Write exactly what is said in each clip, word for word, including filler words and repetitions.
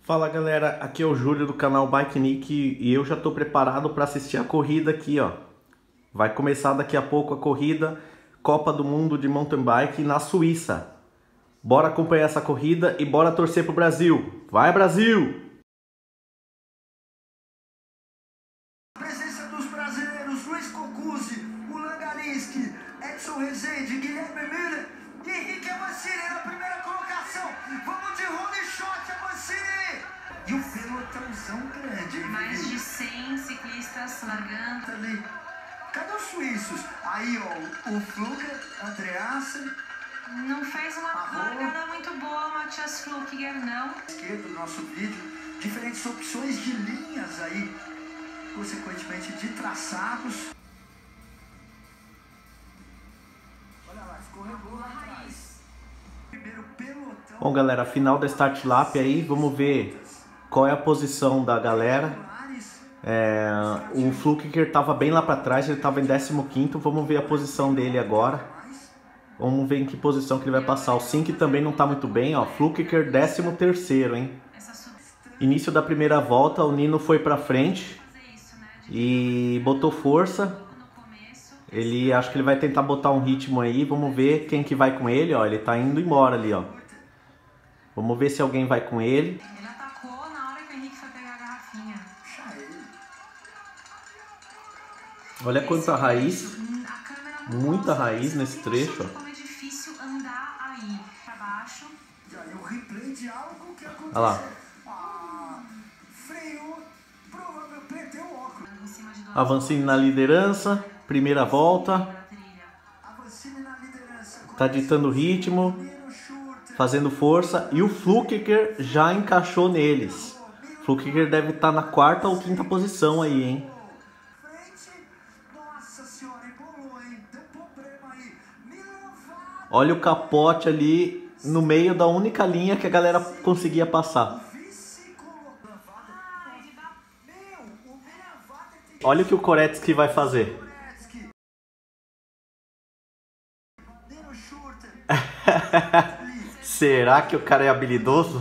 Fala galera, aqui é o Júlio do canal Bike Nick e eu já estou preparado para assistir a corrida aqui, ó. Vai começar daqui a pouco a corrida Copa do Mundo de Mountain Bike na Suíça. Bora acompanhar essa corrida e bora torcer pro Brasil. Vai Brasil! Presença dos brasileiros Luiz Cocuzzi, Mulan Galinsky, Edson Rezende, Guilherme Miller e Henrique Avancini na primeira colocação. Vamos de Holy Shot, Avancini! E o pelotãozão grande, hein? Mais de cem ciclistas largando. Ali. Cadê os suíços? Aí, ó, o Fluger, Andreasen. Não fez uma Arrou. largada muito boa, Matthias Flukiger, não. Esquerdo do nosso vídeo, diferentes opções de linhas aí, consequentemente de traçados. Olha lá, escorregou lá atrás. Primeiro pelotão. Bom galera, final da Start Lap aí, vamos ver qual é a posição da galera. É, o Flukiger estava bem lá para trás, ele estava em décimo quinto, vamos ver a posição dele agora. Vamos ver em que posição que ele vai passar. O Sink também não está muito bem, ó. Flukiger décimo terceiro, hein? Início da primeira volta, o Nino foi para frente e botou força. Ele, acho que ele vai tentar botar um ritmo aí. Vamos ver quem que vai com ele, ó. Ele tá indo embora ali, ó. Vamos ver se alguém vai com ele. Ele atacou na hora que o Henrique foi pegar a garrafinha. Olha quanta raiz. Muita raiz nesse trecho, ó. Como é difícil andar aí pra baixo. E aí o replay de algo que aconteceu. Olha lá. Ah, freou, provavelmente perdeu o óculos. Em cima de dois Avancini na liderança. Primeira volta. da trilha. Avancini na liderança. Tá ditando o ritmo. Nino Schurter. Fazendo força. E o Flukiger já encaixou neles. Flukiger deve estar na quarta ou quinta posição aí, hein? Frente. Nossa senhora, embolou, hein? Deu problema aí. Milan Vata. Olha o capote ali no meio da única linha que a galera conseguia passar. Vice colocou. Ai, ele dá- Meu, o Milan Vata tem Olha o que o Koretsky vai fazer. Koretsky. Nino Schurter. Será que o cara é habilidoso?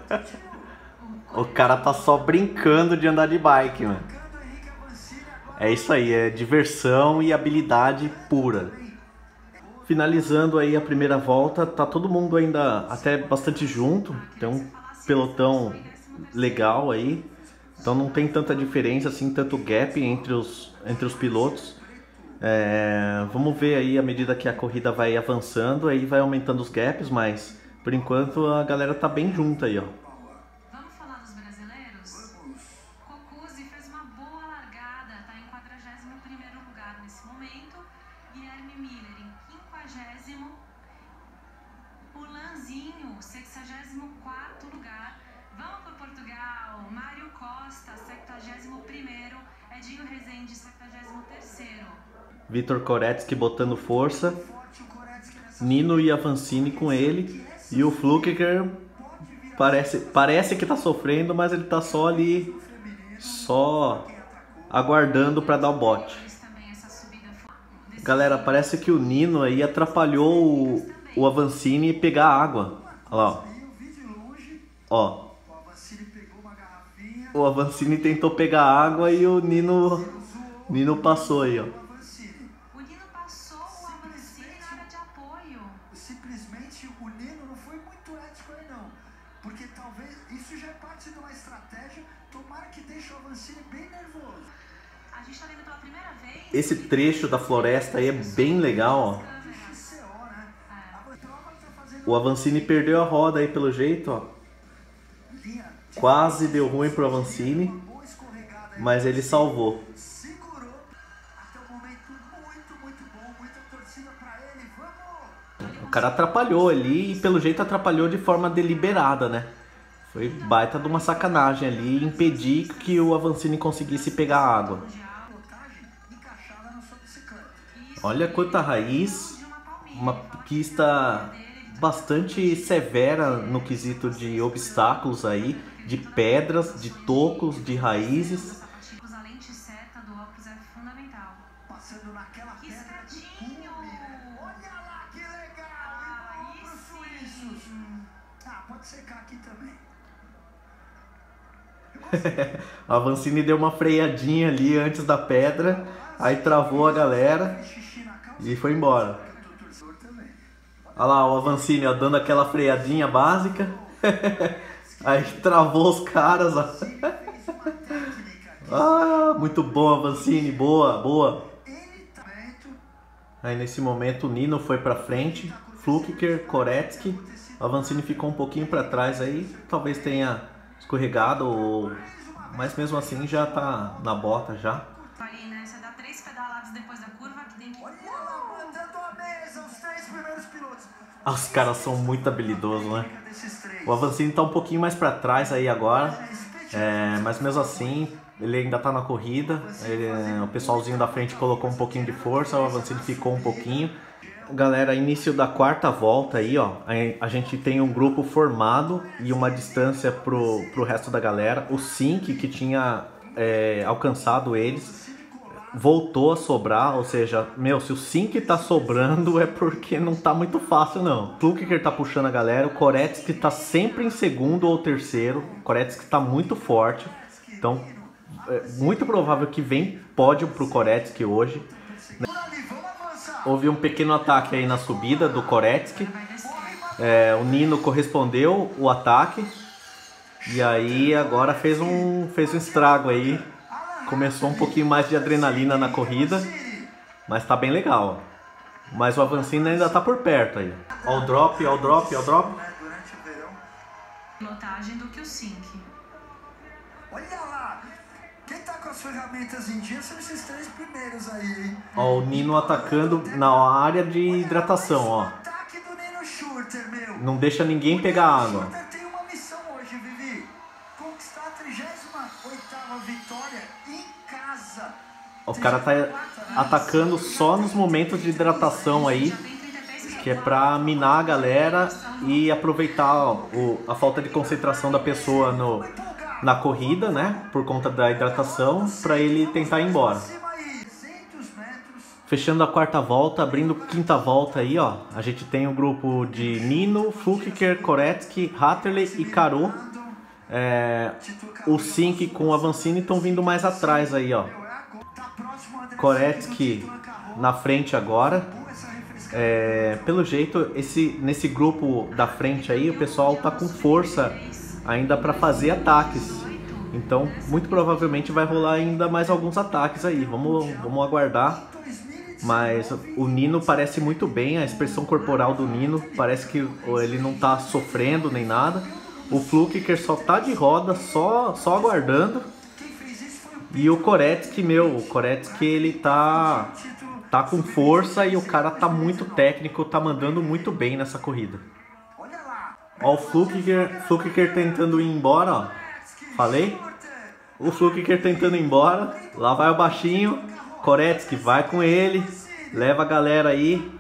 O cara tá só brincando de andar de bike, mano. Marcando Henrique Avancini agora. É isso aí, é diversão e habilidade pura. Finalizando aí a primeira volta, tá todo mundo ainda até bastante junto. Tem um pelotão legal aí. Então não tem tanta diferença, assim, tanto gap entre os, entre os pilotos. É, vamos ver aí à medida que a corrida vai avançando, aí vai aumentando os gaps, mas por enquanto a galera tá bem junta aí, ó. Vamos falar dos brasileiros? Cocuzzi fez uma boa largada, está em quadragésimo primeiro lugar nesse momento. Guilherme Miller em quinquagésimo. Mulanzinho, sexagésimo quarto lugar. Vamos para Portugal. Mário Costa, septuagésimo primeiro. Edinho Rezende, septuagésimo terceiro. Vitor Koretsky botando força. Forte o Koretsky nessa. Nino e Avancini com ele. E o Flukiger parece, parece que tá sofrendo, mas ele tá só ali, só aguardando para dar o bote. Eles também, essa subida foi... Galera, parece que o Nino aí atrapalhou o, o Avancini pegar água. Olha lá, Aí eu vi de longe. ó. O Avancini pegou uma garrafinha. O Avancini tentou pegar água e o Nino, Nino passou aí, ó. O Avancini. O Nino passou o Avancini na área de apoio. Simplesmente o Nino não foi muito ético aí não. Porque talvez isso já é parte de uma estratégia. Tomara que deixe o Avancini bem nervoso. A gente tá vendo pela primeira vez... Esse trecho da floresta aí é bem legal, ó. X C O, né? A prova tá fazendo O Avancini perdeu a roda aí pelo jeito, ó. linha. Quase deu ruim pro Avancini, Boa escorregada aí. mas ele salvou. Segurou. Até o momento muito, muito bom. Muita torcida pra ele. Vamos! O cara atrapalhou ali e pelo jeito atrapalhou de forma deliberada, né? Foi baita de uma sacanagem ali, impedir que o Avancini conseguisse pegar a água. Pilotagem encaixada na sua bicicleta. Olha quanta raiz, uma pista bastante severa no quesito de obstáculos aí, de pedras, de tocos, de raízes. Usar a lente certa do óculos é fundamental. Passando naquela Que pedra de escadinho! cume, né? Olha lá que legal! Aí E vamos pros sim. suíços. Ah, pode secar aqui também. A Avancini deu uma freadinha ali antes da pedra, aí travou a galera e foi embora. Olha lá o Avancini, ó, dando aquela freadinha básica. Aí travou os caras. Ó. Ah, muito bom, Avancini, boa, boa. Aí nesse momento o Nino foi pra frente, Flukiger, Koretsky. O Avancini ficou um pouquinho pra trás aí, talvez tenha escorregado, ou... mas mesmo assim já tá na bota já. Ali, né? Você dá três pedaladas depois da curva que tem que... Olha lá, mandando a mesa os três primeiros pilotos. Ah, os caras são muito habilidosos, né? O Avancini tá um pouquinho mais pra trás aí agora, é, mas mesmo assim ele ainda tá na corrida. Ele, o pessoalzinho da frente colocou um pouquinho de força, o Avancini ficou um pouquinho. Galera, início da quarta volta aí, ó, a gente tem um grupo formado e uma distância pro, pro resto da galera. O Sink, que tinha é, alcançado eles, voltou a sobrar, ou seja, meu, se o Sink tá sobrando é porque não tá muito fácil não. O Flukiger tá puxando a galera, o Koretsky tá sempre em segundo ou terceiro, o Koretsky tá muito forte, então é muito provável que vem pódio pro Koretsky hoje. Houve um pequeno ataque aí na subida do Koretsky, é, o Nino correspondeu o ataque e aí agora fez um, fez um estrago aí. Começou um pouquinho mais de adrenalina na corrida, mas tá bem legal. Mas o Avancini ainda tá por perto aí. Ó o drop, ó o drop, ó o drop. Pilotagem do que o Sink. Olha lá, quem tá com as ferramentas em dia são esses três primeiros aí, hein? Ó o Nino atacando na área de hidratação, ó. Ataque do Nino Schurter, meu. Não deixa ninguém pegar água. Schurter tem uma missão hoje, Vivi. Conquistar a trigésima oitava vitória em casa. O cara tá atacando só nos momentos de hidratação aí, que é pra minar a galera e aproveitar ó, o, a falta de concentração da pessoa no, na corrida, né? Por conta da hidratação, pra ele tentar ir embora. Fechando a quarta volta, abrindo quinta volta aí, ó. A gente tem o grupo de Nino, Flukiger, Koretsky, Hatterley e Caro. É, o Sink com o Avancini estão vindo mais atrás aí, ó. Koretsky na frente agora. É, pelo jeito, esse, nesse grupo da frente aí, o pessoal tá com força ainda para fazer ataques. Então, muito provavelmente vai rolar ainda mais alguns ataques aí. Vamos, vamos aguardar. Mas o Nino parece muito bem, a expressão corporal do Nino parece que ele não tá sofrendo nem nada. O Flukiger só tá de roda, só, só aguardando. E o Koretsky, meu, o Koretsky ele tá, tá com força e o cara tá muito técnico, tá mandando muito bem nessa corrida. Ó o Flukiger, Flukiger tentando ir embora, ó. Falei? O Flukiger tentando ir embora, lá vai o baixinho. Koretsky vai com ele, leva a galera aí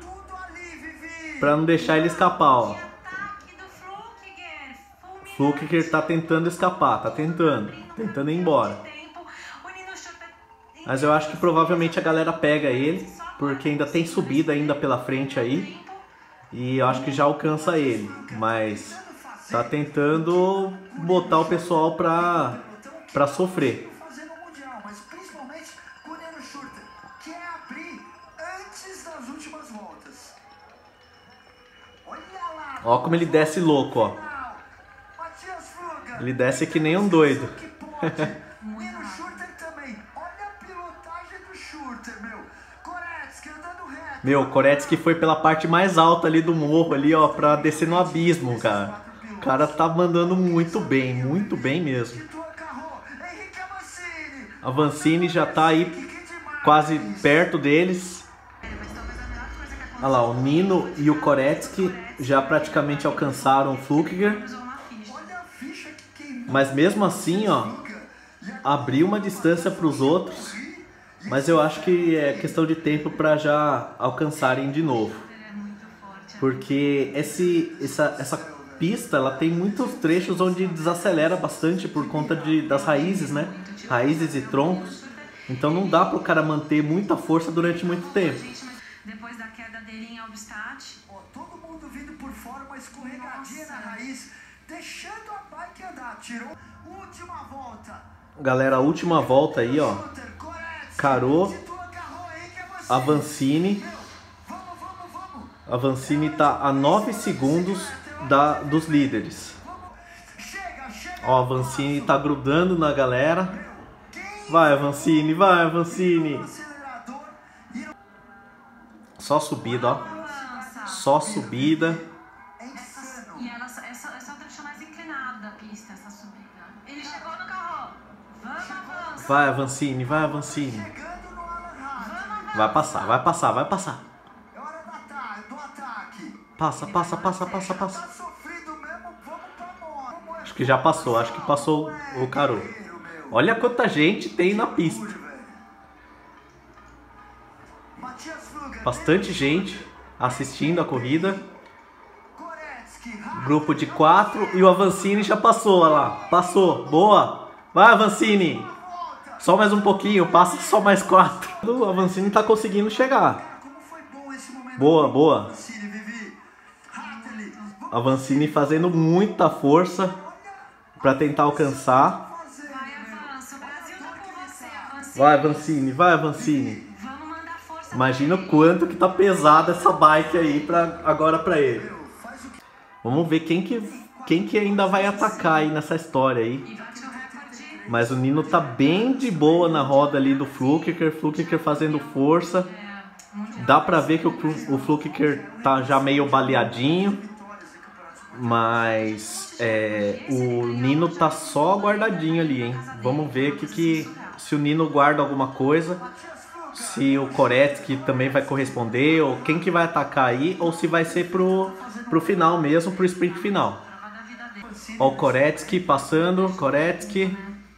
pra não deixar ele escapar, ó. O Flukiger tá tentando escapar, tá tentando, tentando ir embora. Mas eu acho que provavelmente a galera pega ele, porque ainda tem subida ainda pela frente aí. E eu acho que já alcança ele, mas tá tentando botar o pessoal pra, pra sofrer. Ó como ele desce louco, ó. Ele desce que nem um doido. Meu, o Koretsky foi pela parte mais alta ali do morro ali, ó, pra descer no abismo, cara. O cara tá mandando muito bem, muito bem mesmo. A Avancini já tá aí quase perto deles. Olha lá, o Nino e o Koretsky já praticamente alcançaram o Flukiger. Mas mesmo assim, ó, abriu uma distância para os outros. Mas eu acho que é questão de tempo para já alcançarem de novo. Porque esse, essa, essa pista ela tem muitos trechos onde desacelera bastante por conta de, das raízes, né? Raízes e troncos. Então não dá para o cara manter muita força durante muito tempo. Depois da queda dele em Albstadt. Todo mundo vindo por fora, uma escorregadinha na raiz, deixando a bike andar. Tirou Última volta. Galera, a última volta aí, ó. Caro, Avancini. Avancini tá a nove segundos da, dos líderes. Ó, Avancini tá grudando na galera. Vai, Avancini, vai, Avancini. Só subida, ó. Só subida. E ela é só, é só o trecho mais inclinado da pista, essa subida. Ele chegou no carro. Vamos, avança. Vai, Avancini, vai, Avancini. Vai passar, vai passar, vai passar. Passa, passa, passa, passa, passa. Acho que já passou, acho que passou o Caro. Olha quanta gente tem na pista. Bastante gente assistindo a corrida. Grupo de quatro e o Avancini já passou, olha lá. Passou, boa. Vai, Avancini. Só mais um pouquinho, passa só mais quatro. O Avancini tá conseguindo chegar. Boa, boa. Avancini fazendo muita força para tentar alcançar. Vai, Avancini, vai, Avancini. Imagina o quanto que tá pesada essa bike aí pra, agora para ele. Vamos ver quem que, quem que ainda vai atacar aí nessa história aí. Mas o Nino tá bem de boa na roda ali do Flukiger. Flukiger fazendo força. Dá pra ver que o, o Flukiger tá já meio baleadinho. Mas é, o Nino tá só guardadinho ali, hein? Vamos ver que, que, se o Nino guarda alguma coisa. Se o Koretsky também vai corresponder. Ou quem que vai atacar aí. Ou se vai ser pro, pro final mesmo, pro sprint final. Ó, o Koretsky passando. Koretsky.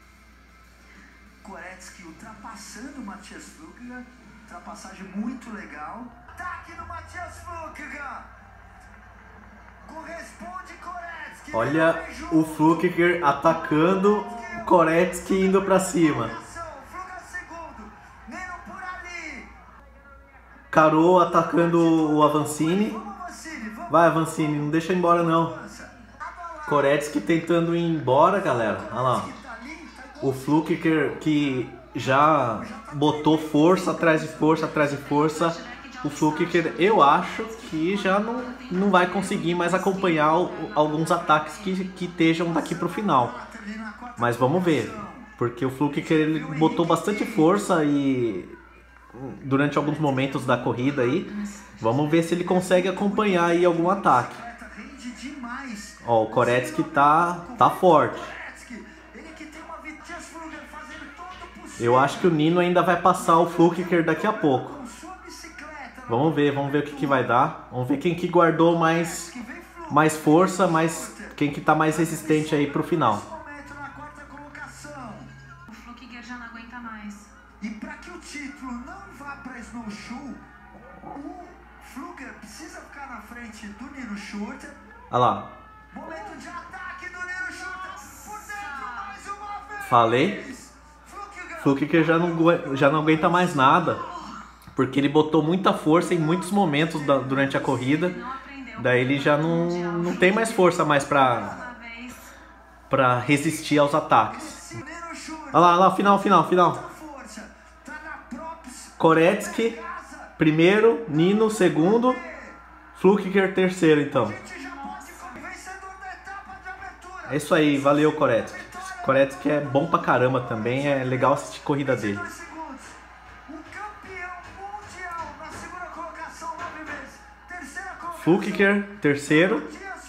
Koretsky ultrapassando o Matthias Flukiger. Ultrapassagem muito legal. Ataque no Matthias Flukiger. Corresponde Koretsky. Olha o Flukiger atacando, o Koretsky indo pra cima. Caro atacando o Avancini. Vai, Avancini, não deixa embora não. Koretsky tentando ir embora, galera. Olha lá. O Flukiger que já botou força atrás de força, atrás de força. O Flukiger, eu acho que já não, não vai conseguir mais acompanhar o, alguns ataques que, que estejam daqui pro final. Mas vamos ver. Porque o Flukiger ele botou bastante força e durante alguns momentos da corrida aí. Vamos ver se ele consegue acompanhar aí algum ataque. Ó, o Koretsky tá, tá forte. Eu acho que o Nino ainda vai passar o Flukiger daqui a pouco. Vamos ver, vamos ver o que, que vai dar. Vamos ver quem que guardou mais, mais força, mais, quem que tá mais resistente aí pro final. O Flukiger já não aguenta mais. E para que o título não vá para Snowshoe, o Flukiger precisa ficar na frente do Nino Schurter. Olha lá. Momento de ataque do Nino Schurter. Por dentro mais uma vez. Falei. Flukiger já não, já não aguenta mais nada. Porque ele botou muita força em muitos momentos da, durante a corrida. Daí ele já não, não tem mais força mais pra, pra resistir aos ataques. Olha lá, olha lá, final, final, final. Koretsky, primeiro. Nino, segundo. Flukiger, terceiro, então. É isso aí, valeu, Koretsky. Koretsky é bom pra caramba também, é legal assistir a corrida dele. Flukiger, terceiro.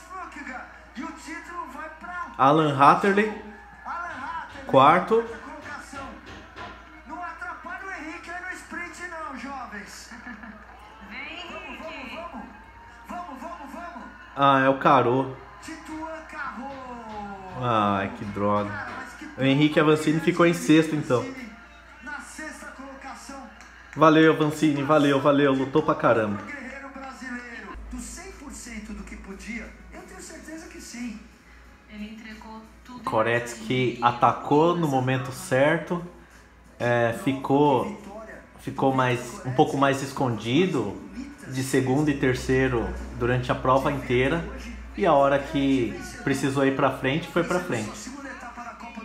Alan Hatterley, quarto. Não atrapalha o Henrique aí no sprint não, jovens. Vem, Henrique. Vamos, vamos, vamos, vamos. Ah, é o Caro. Tituan Carro. Ai, que droga. O Henrique Avancini ficou em sexto, então. Na sexta colocação. Valeu, Avancini, valeu, valeu. Lutou pra caramba. Guerreiro brasileiro. Do cem por cento do que podia, eu tenho certeza que sim. Ele entregou tudo. Koretsky atacou no momento certo. É, ficou, ficou mais, um pouco mais escondido de segundo e terceiro durante a prova inteira. E a hora que precisou ir pra frente, foi pra frente. Segunda etapa da Copa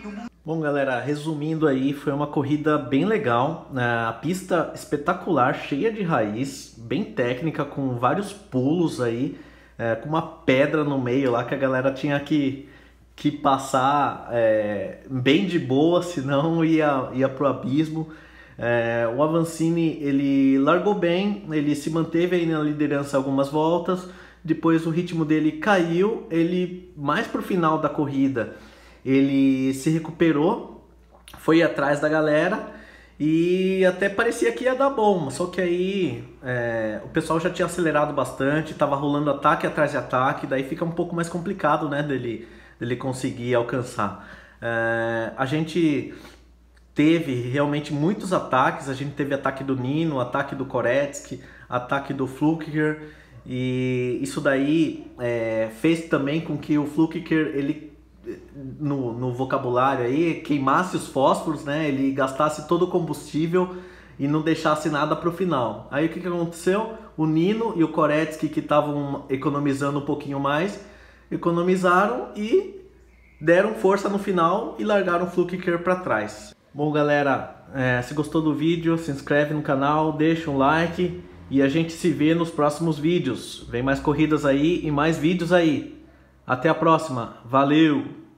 Bom, galera, resumindo aí, foi uma corrida bem legal, né? A pista espetacular, cheia de raiz, bem técnica, com vários pulos aí, é, com uma pedra no meio lá que a galera tinha que, que passar é, bem de boa, senão ia, ia pro abismo. É, o Avancini, ele largou bem, ele se manteve aí na liderança algumas voltas, depois o ritmo dele caiu, ele mais pro final da corrida ele se recuperou, foi atrás da galera e até parecia que ia dar bom, só que aí é, o pessoal já tinha acelerado bastante, estava rolando ataque atrás de ataque, daí fica um pouco mais complicado, né, dele, dele conseguir alcançar. É, a gente teve realmente muitos ataques, a gente teve ataque do Nino, ataque do Koretsky, ataque do Flukiger, e isso daí é, fez também com que o Flukiger, ele No, no vocabulário aí, queimasse os fósforos, né? Ele gastasse todo o combustível e não deixasse nada para o final. Aí o que, que aconteceu? O Nino e o Koretsky, que estavam economizando um pouquinho mais, economizaram e deram força no final e largaram o Flukiger para trás. Bom, galera, é, se gostou do vídeo, se inscreve no canal, deixa um like e a gente se vê nos próximos vídeos. Vem mais corridas aí e mais vídeos aí. Até a próxima. Valeu!